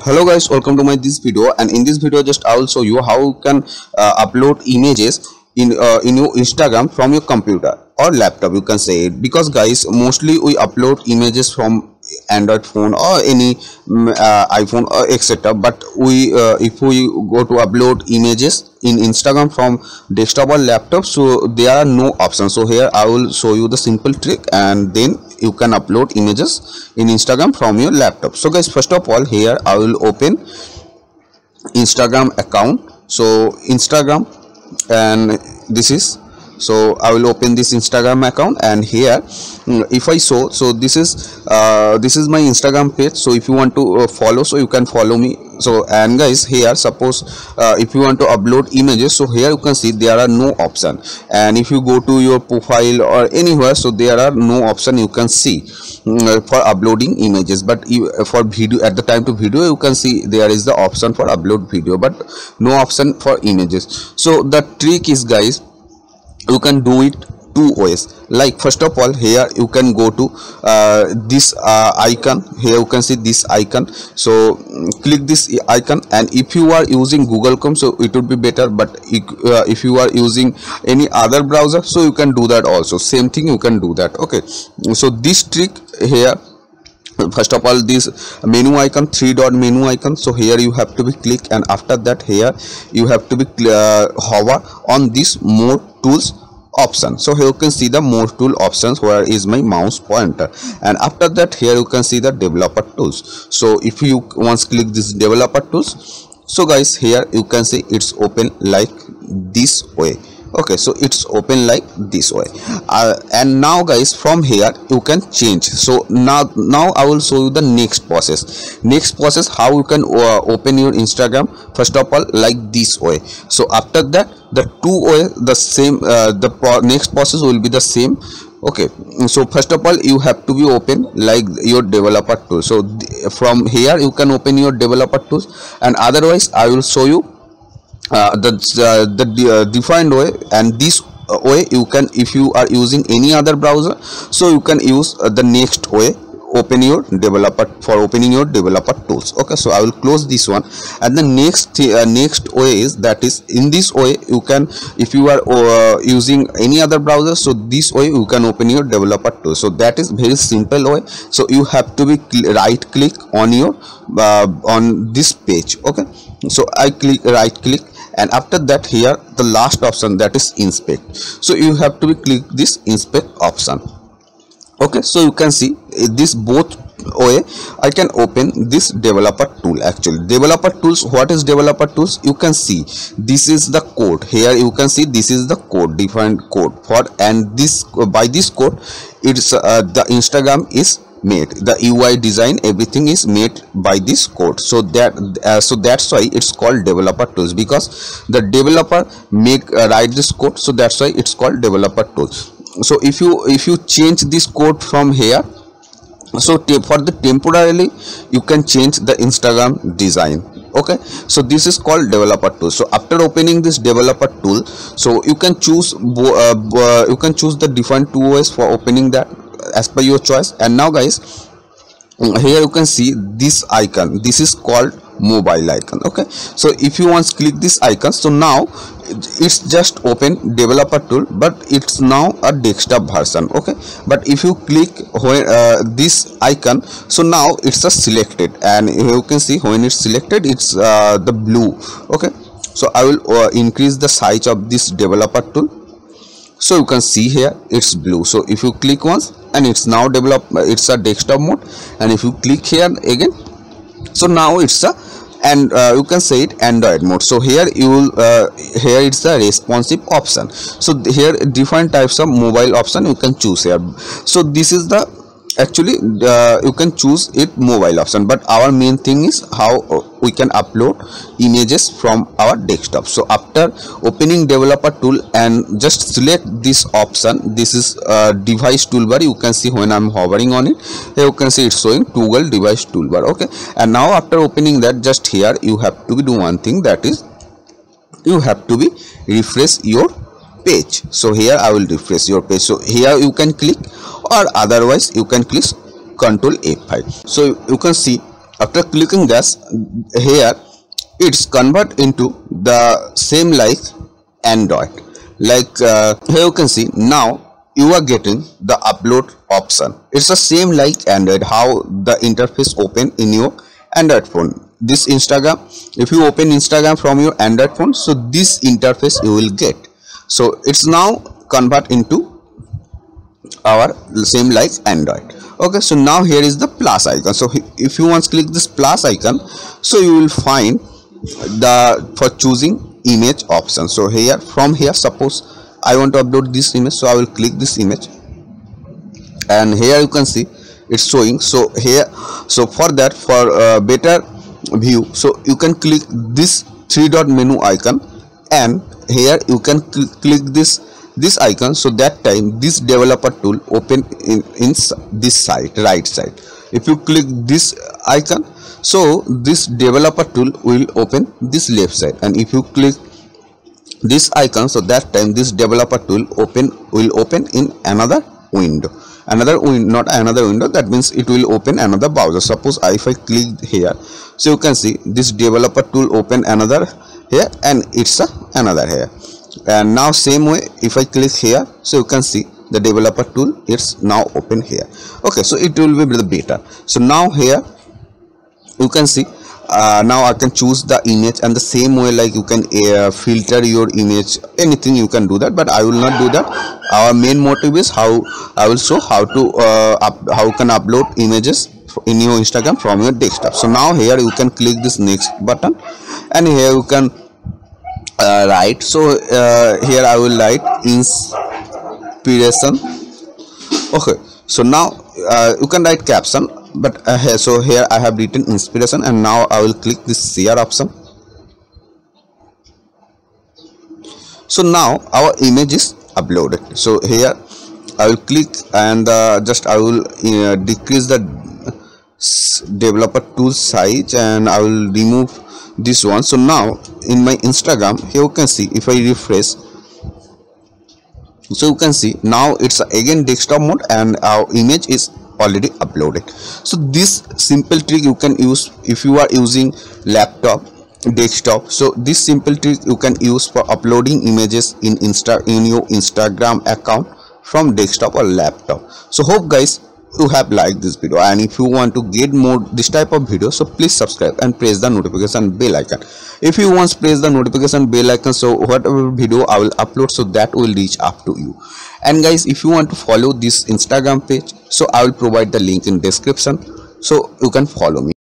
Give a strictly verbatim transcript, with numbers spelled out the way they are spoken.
Hello guys, welcome to my this video, and in this video just I will show you how you can uh, upload images in uh, in your Instagram from your computer or laptop, you can say it, because guys mostly we upload images from Android phone or any um, uh, iPhone or etc. But we uh, if we go to upload images in Instagram from desktop or laptop, so there are no options. So here I will show you the simple trick, and then you can upload images in Instagram from your laptop. So guys, first of all, here I will open Instagram account. So Instagram, and this is, so I will open this Instagram account, and here if I show, so this is uh, this is my Instagram page. So if you want to uh, follow, so you can follow me. So and guys, here suppose uh, if you want to upload images, so here you can see there are no option, and if you go to your profile or anywhere, so there are no option you can see uh, for uploading images. But you, for video, at the time to video, you can see there is the option for upload video, but no option for images. So the trick is, guys, you can do it two ways. Like first of all, here you can go to uh, this uh, icon. Here you can see this icon, so click this icon, and if you are using Google Chrome, so it would be better, but if, uh, if you are using any other browser, so you can do that also, same thing you can do that. Okay, so this trick here, first of all, this menu icon, three dot menu icon, so here you have to be click, and after that here you have to be uh, hover on this more tools option. So here you can see the more tool options, where is my mouse pointer, and after that here you can see the developer tools. So if you once click this developer tools, so guys, here you can see it's open like this way. Okay, so it's open like this way, uh, and now guys, from here you can change. So now now I will show you the next process next process how you can uh, open your Instagram, first of all, like this way. So after that, the two way the same, uh, the pro next process will be the same. Okay, so first of all, you have to be open like your developer tool. So from here you can open your developer tools, and otherwise I will show you uh, the uh, the uh, defined way, and this uh, way you can, if you are using any other browser, so you can use uh, the next way, open your developer, for opening your developer tools. Okay, so I will close this one, and the next uh, next way is, that is, in this way you can, if you are uh, using any other browser, so this way you can open your developer tools. So that is very simple way. So you have to be right click on your uh, on this page. Okay, so I click right click, and after that here the last option, that is inspect. So you have to be click this inspect option. Okay, so you can see this both way I can open this developer tool. Actually, developer tools, what is developer tools? You can see this is the code. Here you can see this is the code, defined code for, and this by this code it's uh, the Instagram is made, the U I design, everything is made by this code. So that uh, so that's why it's called developer tools, because the developer make uh, write this code, so that's why it's called developer tools. So if you if you change this code from here, so for the temporarily you can change the Instagram design. Okay, so this is called developer tool. So after opening this developer tool, so you can choose uh, uh, you can choose the different two ways for opening that as per your choice. And now guys, here you can see this icon, this is called mobile icon. Okay, so if you want to click this icon, so now it's just open developer tool, but it's now a desktop version. Okay, but if you click when uh, this icon, so now it's a selected, and you can see when it's selected, it's uh, the blue. Okay, so I will uh, increase the size of this developer tool, so you can see here it's blue. So if you click once, and it's now develop, it's a desktop mode, and if you click here again, so now it's a, and uh, you can say it Android mode. So here you will uh, here it's the responsive option. So here different types of mobile option you can choose here. So this is the actually uh, you can choose it mobile option, but our main thing is how we can upload images from our desktop. So after opening developer tool and just select this option, this is uh, device toolbar. You can see when I'm hovering on it, here you can see it's showing toggle device toolbar. Okay, and now after opening that, just here you have to be do one thing, that is you have to be refresh your page. So here I will refresh your page. So here you can click, or otherwise you can click Control F five. So you can see After clicking this, here it's convert into the same like Android. Like uh, here you can see now you are getting the upload option. It's the same like Android, how the interface open in your Android phone. This Instagram, if you open Instagram from your Android phone, so this interface you will get. So it's now convert into our same like Android. Okay, so now here is the plus icon. So if you want to click this plus icon, so you will find the for choosing image option. So here, from here, suppose I want to upload this image, so I will click this image, and here you can see it's showing. So here, so for that, for uh, better view, so you can click this three dot menu icon, and here you can cl click this this icon. So that time this developer tool open in, in this side, right side. If you click this icon, so this developer tool will open this left side, and if you click this icon, so that time this developer tool open will open in another window, another window, not another window, that means it will open another browser. Suppose if I click here, so you can see this developer tool open another here, and it's a another here. And now same way, if I click here, so you can see the developer tool, it's now open here. Okay, so it will be the beta. So now here you can see uh, now I can choose the image, and the same way like you can uh, filter your image, anything you can do that, but I will not do that. Our main motive is how I will show how to uh, up, how you can upload images in your Instagram from your desktop. So now here you can click this next button, and here you can uh, write. So uh, here I will write inspiration. Okay, so now uh, you can write caption, but uh, here, so here I have written inspiration, and now I will click this share option. So now our image is uploaded. So here I will click, and uh, just I will uh, decrease the developer tool size, and I will remove this one. So now in my Instagram, here you can see, if I refresh, so you can see now it's again desktop mode, and our image is already uploaded. So this simple trick you can use if you are using laptop, desktop. So this simple trick you can use for uploading images in insta in your Instagram account from desktop or laptop. So hope guys you have liked this video, and if you want to get more this type of video, so please subscribe and press the notification bell icon. If you want to press the notification bell icon, so whatever video I will upload, so that will reach up to you. And guys, if you want to follow this Instagram page, so I will provide the link in description, so you can follow me.